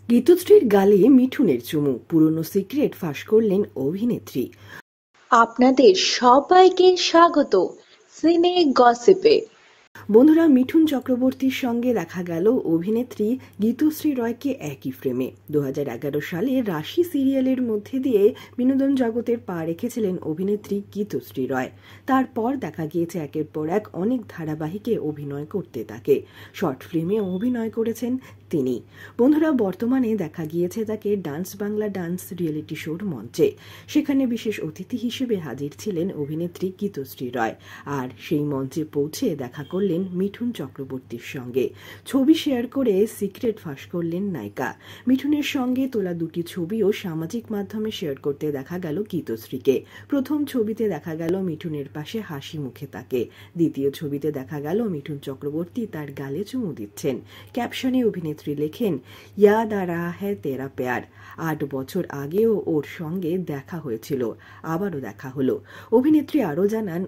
গীতশ্রীর গালে মিঠুনের চুমু, পুরনো সিক্রেট ফাঁস করলেন অভিনেত্রী। আপনাদের সবাইকে স্বাগত সিনে গসিপে। বন্ধুরা, মিঠুন চক্রবর্তীর সঙ্গে দেখা গেল অভিনেত্রী গীতশ্রী রয়কে একই ফ্রেমে। 2011 সালে রাশি সিরিয়ালের মধ্যে দিয়ে বিনোদন জগতের পা রেখেছিলেন অভিনেত্রী গীতশ্রী রয়। তারপর দেখা গিয়েছে একের পর এক অনেক ধারাবাহিকে অভিনয় করতে তাকে। শর্ট ফিল্মে অভিনয় করেছেন তিনি। বন্ধুরা, বর্তমানে দেখা গিয়েছে তাকে ডান্স বাংলা ডান্স রিয়েলিটি শোর মঞ্চে। সেখানে বিশেষ অতিথি হিসেবে হাজির ছিলেন অভিনেত্রী গীতশ্রী রয়। আর সেই মঞ্চে পৌঁছে দেখা করলেন মিঠুন চক্রবর্তীর সঙ্গে। ছবি শেয়ার করে সিক্রেট ফাঁস করলেন নায়িকা। মিঠুনের সঙ্গে তোলা দুটি ছবিও সামাজিক মাধ্যমে শেয়ার করতে দেখা গেল গীতশ্রীকে। প্রথম ছবিতে দেখা গেল মিঠুনের পাশে হাসি মুখে তাকে। দ্বিতীয় ছবিতে দেখা গেল মিঠুন চক্রবর্তী তার গালে চুমু দিচ্ছেন। ক্যাপশনে অভিনেত্রী লেখেন, ইয়াদ আ রাহা হ্যায় তেরা প্যার। 8 বছর আগেও ওর সঙ্গে দেখা হয়েছিল, আবারও দেখা হলো। অভিনেত্রী আরও জানান,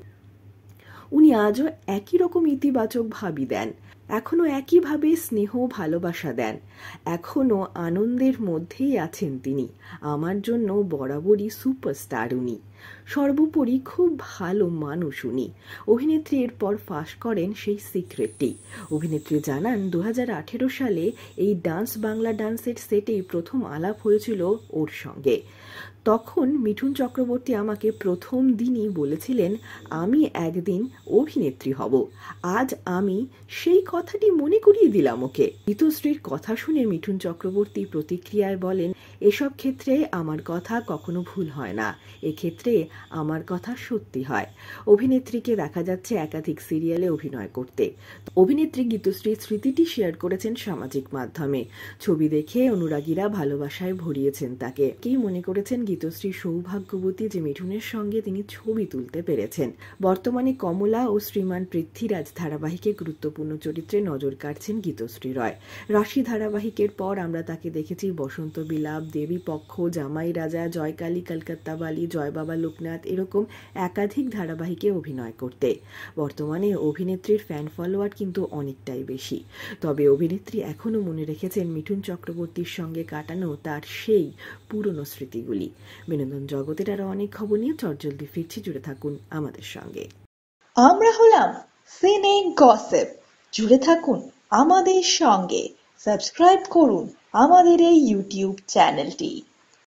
উনি আজও একই রকম ইতিবাচক ভাবই দেন, এখনো একইভাবে স্নেহ ভালোবাসা দেন, এখনো আনন্দের মধ্যেই আছেন তিনি। আমার জন্য বরাবরই সুপারস্টার উনি, সর্বোপরি খুব ভালো মানুষ উনি। অভিনেত্রী এরপর ফাঁস করেন সেই সিক্রেটটি। অভিনেত্রী জানান, 2018 সালে এই ডান্স বাংলা ডান্সের সেটেই প্রথম আলাপ হয়েছিল ওর সঙ্গে। তখন মিঠুন চক্রবর্তী আমাকে প্রথম দিনই বলেছিলেন আমি একদিন অভিনেত্রী হব। আজ আমি সেই কথাটি মনে করিয়ে দিলাম ওকে। গীতশ্রীর কথা শুনে মিঠুন চক্রবর্তী প্রতিক্রিয়ায় বলেন, এসব ক্ষেত্রে আমার কথা কখনো ভুল হয় না, এক্ষেত্রে আমার কথা সত্যি হয়। অভিনেত্রীকে দেখা যাচ্ছে একাধিক সিরিয়ালে অভিনয় করতে। অভিনেত্রী গীতশ্রীর স্মৃতিটি শেয়ার করেছেন সামাজিক মাধ্যমে। ছবি দেখে অনুরাগীরা ভালোবাসায় ভরিয়েছেন তাকে। কেই মনে করেছেন গীতশ্রী সৌভাগ্যবতী যে মিঠুনের সঙ্গে তিনি ছবি তুলতে পেরেছেন। বর্তমানে কমলা ও শ্রীমান পৃথ্বীরাজ ধারাবাহিকে গুরুত্বপূর্ণ চরিত্রে নজর কাটছেন গীতশ্রী রয়। রাশি ধারাবাহিকের পর আমরা তাকে দেখেছি বসন্ত বিলাপ, দেবী পক্ষ, জামাই রাজা, জয়কালী, কলকাতা বালি, জয় বাবা লোকনাথ এরকম একাধিক ধারাবাহিকে অভিনয় করতে। বর্তমানে অভিনেত্রীর ফ্যান ফলোয়ার কিন্তু অনেকটাই বেশি। তবে অভিনেত্রী এখনও মনে রেখেছেন মিঠুন চক্রবর্তীর সঙ্গে কাটানো তার সেই পুরনো স্মৃতিগুলি। বিনোদন জগতের আরো অনেক খবর নিয়ে চটজলদি ফিরছি, জুড়ে থাকুন আমাদের সঙ্গে। আমরা হলাম সিনে গসিপ, জুড়ে থাকুন আমাদের সঙ্গে, সাবস্ক্রাইব করুন আমাদের এই ইউটিউব চ্যানেলটি।